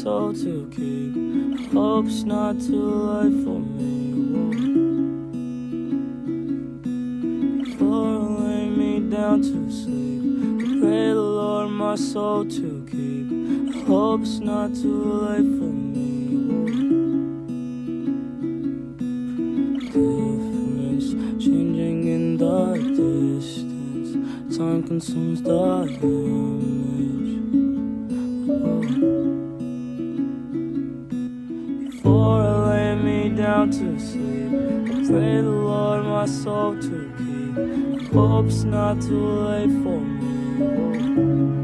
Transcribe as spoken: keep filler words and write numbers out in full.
soul to keep. I hope it's not too late for me. Before I lay me down to sleep, I pray the Lord my soul to keep. I hope it's not too late for me. Difference changing in the distance. Time consumes the image. Oh. Before I lay me down to sleep, I pray the Lord my soul to keep. I hope it's not too late for me. Oh.